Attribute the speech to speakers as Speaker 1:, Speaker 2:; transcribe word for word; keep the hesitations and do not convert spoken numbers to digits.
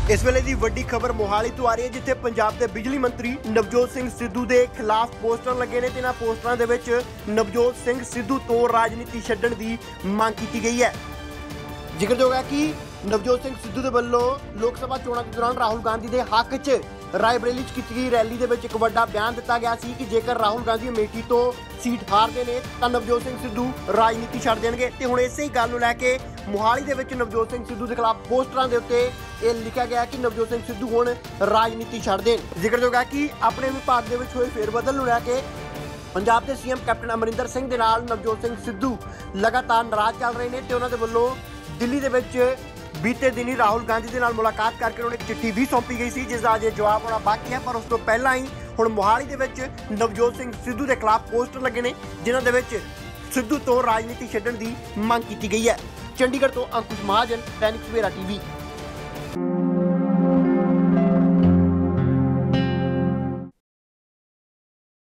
Speaker 1: इस वेले की वड्डी खबर मोहाली तो आ रही है, जिथे पंजाब के बिजली मंत्री नवजोत सिंह सिद्धू के खिलाफ पोस्टर लगे ने ते इन्हां पोस्टरां दे विच नवजोत सिंह सिद्धू तो राजनीति छड्डण की मांग की गई है। जिक्रयोग है कि नवजोत सिंह सिद्धू के वल्लों लोक सभा चोणां के दौरान राहुल गांधी के हक च रायबरेली च की गई रैली दे विच एक वड्डा बयान दिता गया सी कि जेकर राहुल गांधी अमेठी तो सीट हारदे ने तां नवजोत सिंह सिद्धू राजनीति छड्ड देणगे। ते हुण इसे ही गल नूं लैके मोहाली दे विच नवजोत सिंह सिद्धू के खिलाफ पोस्टरां दे उत्ते ये लिखा गया कि नवजोत सिंह सिद्धू हुण राजनीति छड्ड देण। जिक्रयोग है कि अपने विभाग दे विच होए फेरबदल नूं लैके पंजाब के सीएम कैप्टन अमरिंदर सिंह दे नाल नवजोत सिंह सिद्धू लगातार नाराज चल रहे हैं ते उन्हां दे वल्लों दिल्ली दे विच बीते दिन ही राहुल गांधी के नाल मुलाकात करके उन्हें एक चिट्ठी भी सौंपी गई सी, जिसका अजे जवाब होना बाकी है। पर उस तो पहला ही हुण मोहाली दे विच नवजोत सिंह सिद्धू के खिलाफ पोस्टर लगे ने जिन्हां दे विच सिद्धू तो राजनीति छड्डण की मांग की गई है। चंडीगढ़ तो अंकुश महाजन, दैनिक सवेरा टीवी।